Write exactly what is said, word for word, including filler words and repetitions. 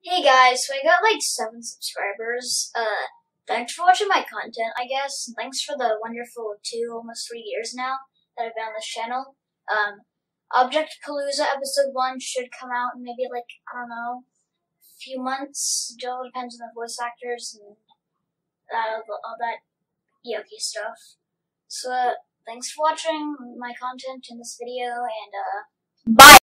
Hey guys, so I got like seven subscribers. Uh, thanks for watching my content, I guess. And thanks for the wonderful two, almost three years now that I've been on this channel. Um, Object Palooza episode one should come out in maybe like, I don't know, a few months. It all depends on the voice actors and uh, all that yucky stuff. So, uh, thanks for watching my content in this video, and uh, bye!